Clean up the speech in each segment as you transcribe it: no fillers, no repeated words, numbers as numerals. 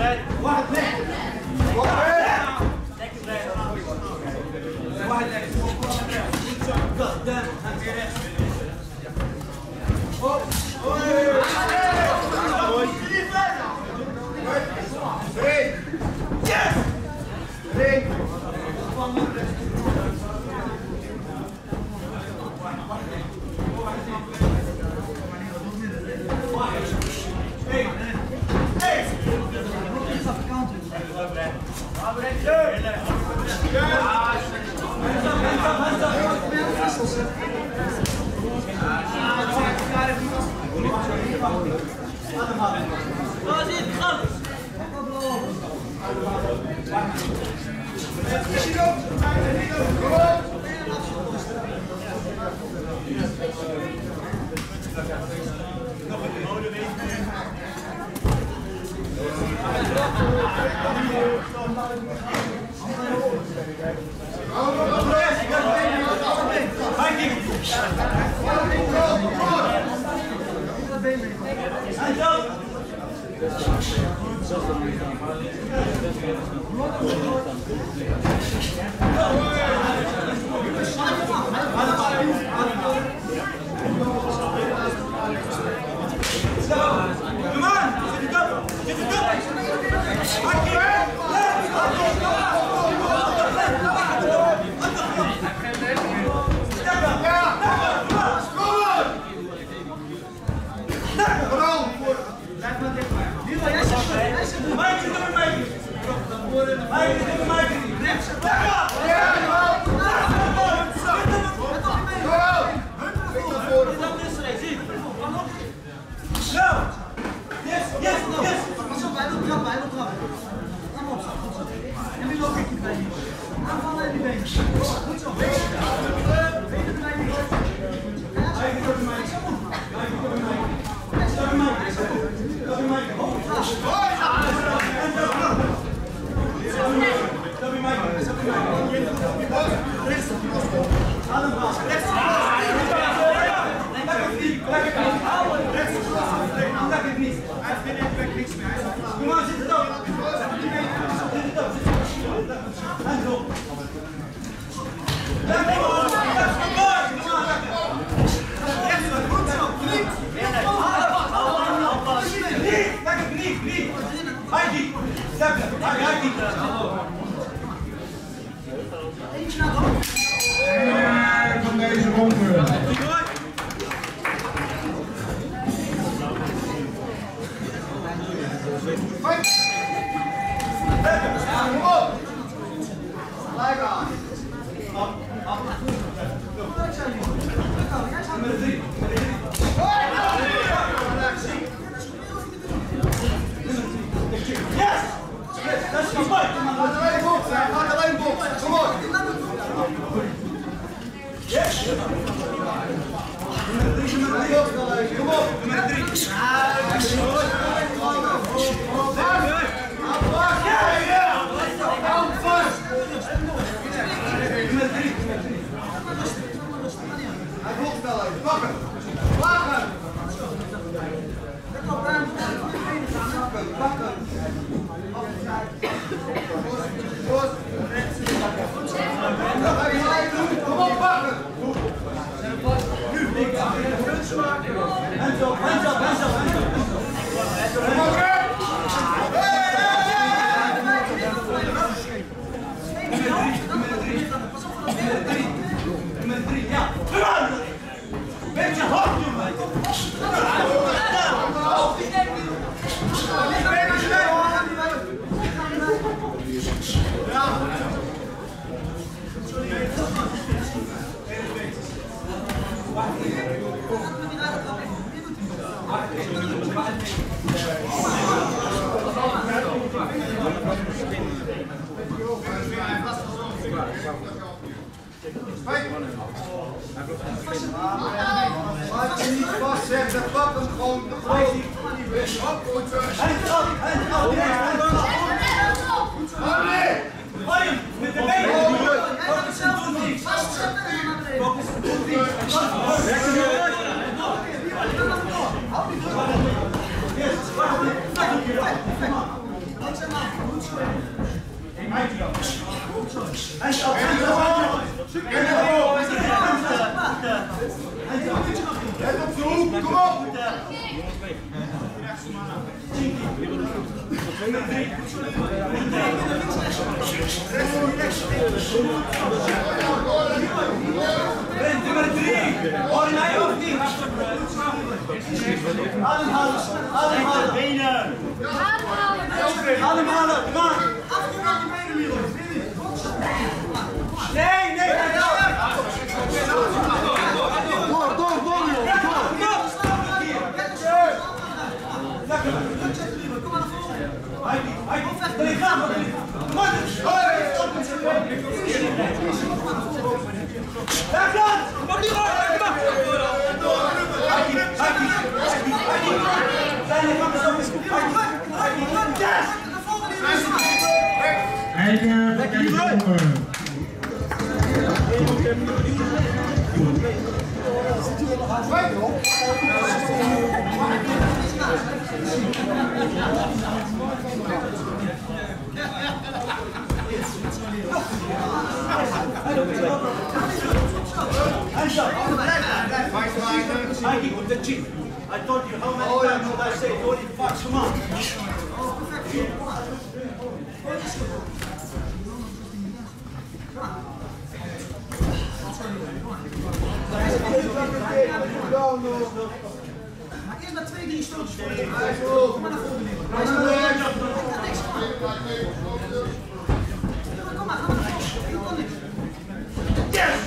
Van deze ronde. Kom op! Gelijk aan. Dat is niet mooi. Gaat alleen boksen, gaat alleen boksen. Kom op. Yes. Kom op. Nummer 3. Hou vast. Nummer 3. Hij blokt wel even. Pakken. Lagen. Pakken. Kom op, pakken! Hands up, hands up, hands up, hands up. Kom op, Nummer 3, ja. Kom aan! Beetje hard, jongen. Laat je niet vastzetten, pak hem gewoon de grond. Met de benen. Let op de hoek, kom op! Nummer 3. Hoor mij of niet? Ademhalen. Ademhalen. Benen. Ademhalen. Kom aan. Nee. Mikey with the cheek. I told you how many times would I say 40 bucks, come on. Eerst maar 2-3 stootjes voor kom maar naar voren. Kom maar, ga maar naar voren. Ik kan niks. Yes!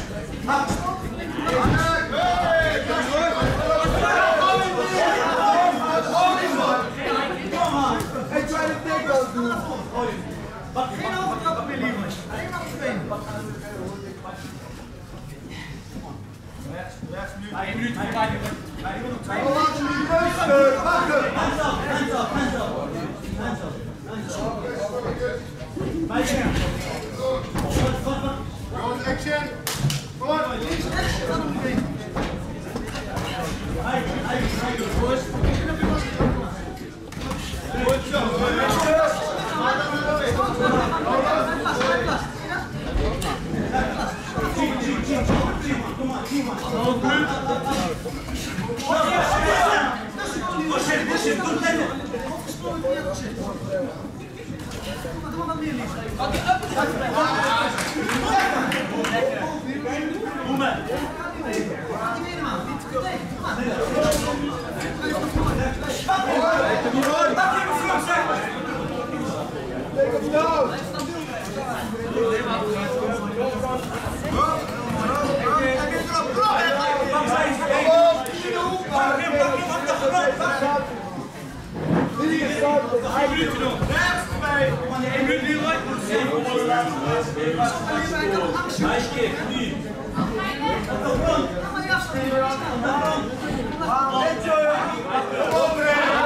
Hey, try to take those, dude. Geen overtrappen meer, liever. Alleen maar op spelen. We laten niet rusten. Wachten. Hands up. Jongens, action. Kom op. Links, rechts, dan op been. Goed zo. Doe maar wat meer, liever. Take hem down. Ga maar niet afstaan.